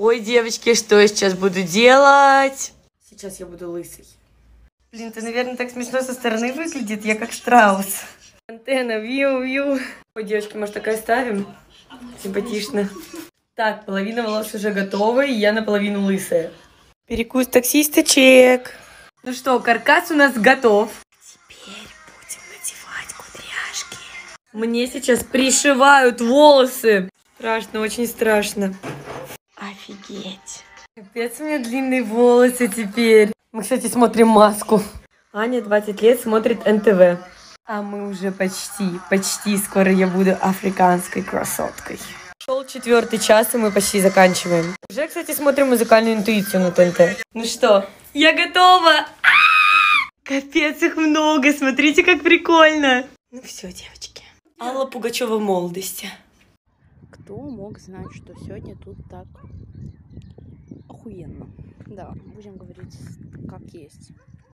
Ой, девочки, что я сейчас буду делать? Сейчас я буду лысой. Блин, ты, наверное, так смешно со стороны выглядит. Я как страус. Антенна, вью-вью. Ой, девочки, может, такая ставим? Симпатично. Так, половина волос уже готова, и я наполовину лысая. Перекус таксисточек. Ну что, каркас у нас готов. Теперь будем надевать кудряшки. Мне сейчас пришивают волосы. Страшно, очень страшно. Офигеть. Капец, у меня длинные волосы теперь. Мы, кстати, смотрим «Маску». Аня 20 лет смотрит НТВ. А мы уже почти скоро я буду африканской красоткой. Шел 4-й час, и мы почти заканчиваем. Уже, кстати, смотрим «Музыкальную интуицию» на ТНТ. Ну что, я готова! Капец, их много, смотрите, как прикольно. Ну все, девочки. Алла Пугачева в молодости. Кто мог знать, что сегодня тут так охуенно? Да, будем говорить как есть.